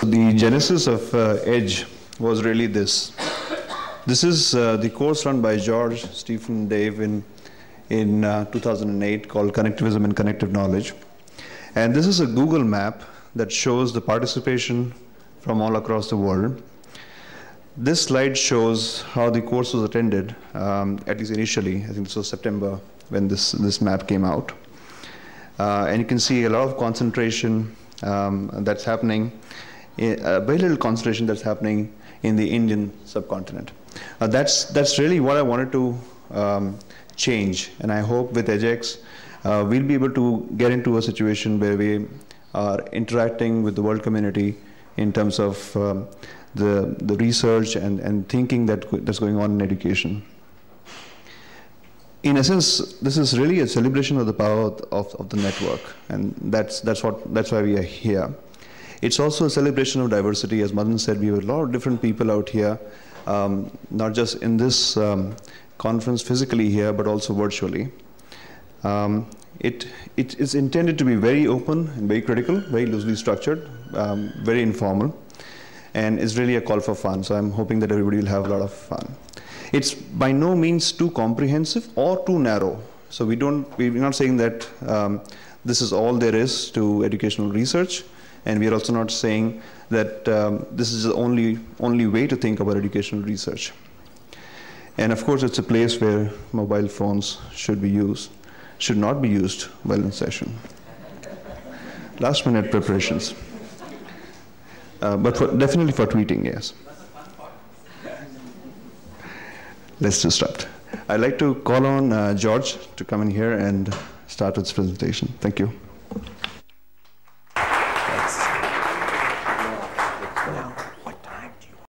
The genesis of EDGE was really this. This is the course run by George, Stephen, Dave in 2008 called Connectivism and Connective Knowledge. And this is a Google map that shows the participation from all across the world. This slide shows how the course was attended, at least initially. I think this was September when this map came out. And you can see a lot of concentration that's happening, very little concentration that's happening in the Indian subcontinent. That's really what I wanted to change, and I hope with EdgeX we'll be able to get into a situation where we are interacting with the world community in terms of the research and thinking that's going on in education. In essence, this is really a celebration of the power of the network, and that's why we are here. It's also a celebration of diversity. As Madan said, we have a lot of different people out here, not just in this conference physically here, but also virtually. It is intended to be very open and very critical, very loosely structured, very informal, and it's really a call for fun. So I'm hoping that everybody will have a lot of fun. It's by no means too comprehensive or too narrow. So we're not saying that this is all there is to educational research, and we are also not saying that this is the only way to think about educational research. And of course, it's a place where mobile phones should not be used while in session. Last minute preparations. But definitely for tweeting, yes. Let's just start. I'd like to call on George to come in here and start with his presentation. Thank you.